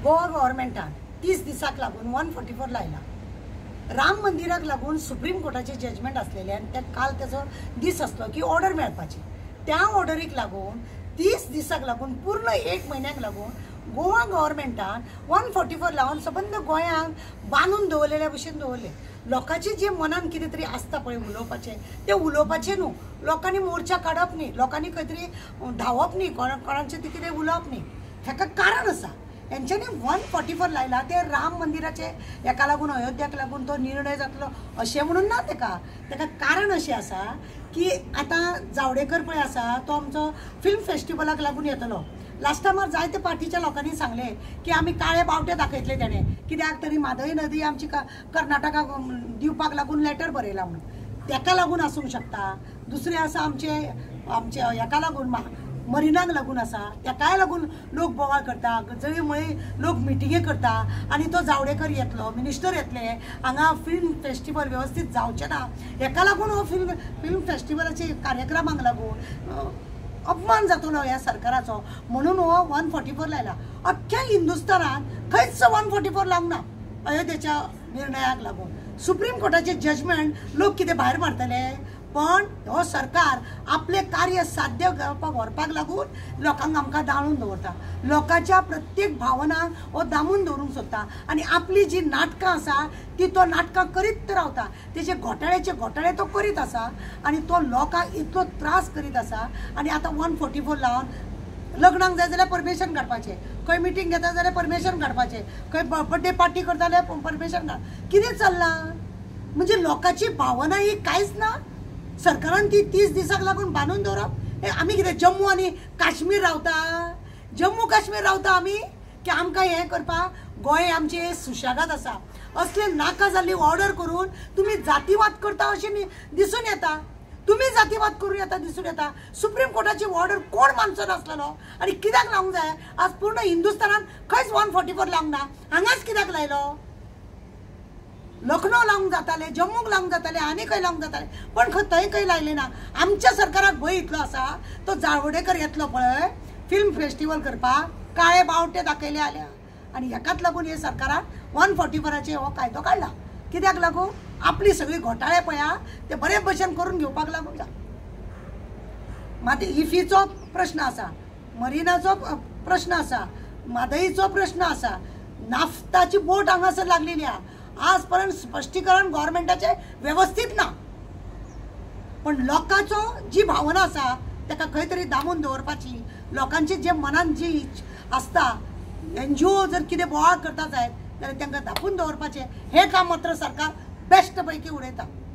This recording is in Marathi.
गोवा गव्हर्मेंटान 30 दिसाक लागून 144 लायला। राम मंदिराक लागून सुप्रीम कोर्टाचे जजमेंट असलेले आणि त्या काल त्याचो दीस असलो की ऑर्डर मेळपाची, त्या ऑर्डरीक लागून 30 दिसाक लागून पूर्ण 1 म्हयन्याक लागून गोवा गव्हर्मेंटान 144 लावन सबंद गोंयांक बांदून दवरलेल्या भशेन दवरले। लोकांचे जे मनान कितें तरी आसता पळय उलोवपाचें ते उलोवपाचें न्हू, लोकांनी मोर्चा काडप न्ही, लोकांनी खंय तरी धांवप न्ही, कोणाचें ते कितें उलोवप न्ही। हेका कारण आसा, हेंच्यांनी 144 लायला ते राम मंदिराचे हेका लागून अयोध्याक लागून तो निर्णय जातलो अशें म्हणून ना। तेका कारण अशें आसा की आतां जावडेकर पळय आसा तो आमचो फिल्म फेस्टिवलाक लागून येतलो। लास्ट टायमार जायते पार्टीच्या लोकांनी सांगले की आमी काळे बावटे दाखयतले तेणे, कित्याक तरी म्हादय नदी आमची कर्नाटकाक दिवपाक लागून लेटर बरयला म्हणून, तेका लागून आसूंक शकता। दुसरे आसा आमचे हेका लागून मरिनाक लागून आसा, तेकाय लागून लोक बोवाळ करता, जळी मळी लोक मिटिंगे करता आनी तो जावडेकर येतलो, मिनिस्टर येतले, हांगा फिल्म फेस्टिवल वेवस्थीत जावचें ना, हेका लागून हो फिल्म फेस्टिवलाचे कार्यक्रमांक लागून अपमान जातलो ह्या सरकाराचो, म्हणून हो 144 लायला। अख्ख्या हिंदुस्थानात खंयच 144 लावंक ना अयोध्येच्या निर्णयाक लागून। सुप्रीम कोर्टाचे जजमेंट लोक कितें भायर मारतले, पण हो सरकार आपले कार्य साध्य व्हरपाक लागून लोकांक आमकां दाळून दवरता, लोकांच्या प्रत्येक भावनांक हो दामून दवरूंक सोदता आनी आपली जी नाटकां आसा ती तो नाटकां करीत रावता, तेजे घोटाळे तो करीत आसा आनी तो लोकांक इतलो त्रास करीत आसा। आनी आतां 144 लावन लग्नाक जाय जाल्यार परमिशन काडपाचें, खंय मिटींग घेता जाल्यार परमिशन काडपाचें, खंय बर्थडे पार्टी करता जाल्यार परमिशन काड, कितें चल्लां? म्हणजे लोकांची भावना ही कांयच ना। सरकारान ती 30 दिसाक लागून बांदून दवरप। हे आमी कितें जम्मू आनी काश्मीर रावता, जम्मू काश्मीर रावता आमी की आमकां हें करपाक? गोंय आमचें सुशेगाद आसा, असले नाका जाल्ली ऑर्डर करून तुमी जातीवाद करता अशें दिसून येता, तुमी जातीवाद करून येता दिसून येता। सुप्रीम कोर्टाची ऑर्डर कोण मानचो नासलेलो आनी कित्याक लावंक जाय? आज पूर्ण हिंदुस्थानात खंयच 144 लावंक ना, हांगाच कित्याक लायलो? लखनौ लावंक जाताले, जम्मूक लावंक जाताले, आनी खंय लावंक जाताले, पण थंय खंय लायले ना। आमच्या सरकाराक भंय इतलो आसा, तो जावडेकर येतलो पळय फिल्म फेस्टिवल करपाक, काळे बावटे दाखयले आल्या आनी हेकाच लागून हे सरकारान 144चे हो कायदो काडला। कित्याक लागून? आपली सगळी घोटाळे पळया ते बरे भशेन करून घेवपाक लागून। मात इफीचो प्रश्न आसा, मरिनाचो प्रश्न आसा, म्हादईचो प्रश्न आसा, नाफ्ताची बोट हांगासर लागलेली आहा, आज पर्यंत स्पश्टीकरण गव्हर्मेंटाचे व्यवस्थित ना, पण लोकांचो जी भावना आसा ताका खंय तरी दामून दवरपाची, लोकांची जे मनान जी आसता, NGO जर कितें बोवाळ करता जायत जाल्यार तांकां धापून दवरपाचें, हें काम मात्र सरकार बेस्ट पैकी उडयता।